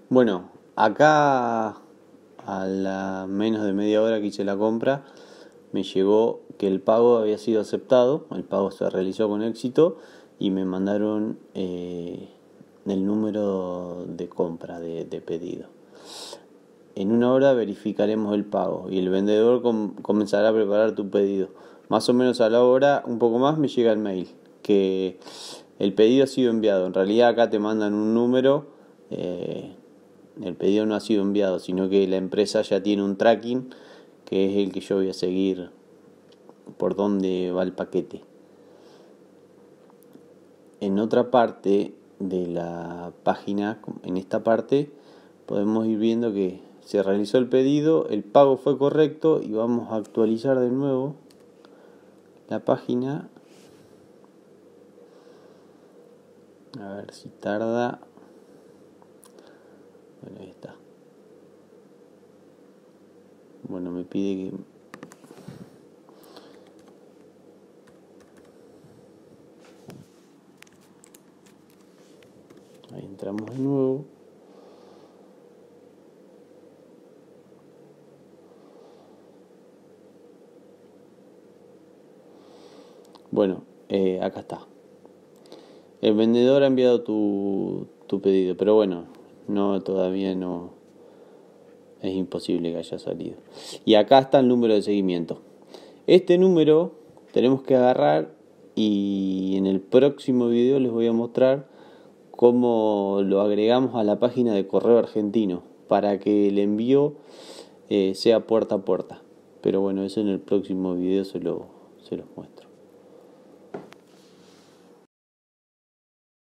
Bueno, acá a la menos de media hora que hice la compra, me llegó que el pago había sido aceptado, el pago se realizó con éxito y me mandaron el número de compra de pedido. En una hora verificaremos el pago y el vendedor comenzará a preparar tu pedido. Más o menos a la hora, un poco más, me llega el mail que el pedido ha sido enviado. En realidad acá te mandan un número, el pedido no ha sido enviado, sino que la empresa ya tiene un tracking que es el que yo voy a seguir por dónde va el paquete. En otra parte de la página, en esta parte, podemos ir viendo que se realizó el pedido, el pago fue correcto y vamos a actualizar de nuevo la página. A ver si tarda. Bueno, ahí está. Bueno, me pide que... Ahí entramos de nuevo. Bueno, acá está. El vendedor ha enviado tu pedido, pero bueno, todavía no es imposible que haya salido. Y acá está el número de seguimiento. Este número tenemos que agarrar y en el próximo video les voy a mostrar cómo lo agregamos a la página de correo argentino para que el envío sea puerta a puerta. Pero bueno, eso en el próximo video se los muestro.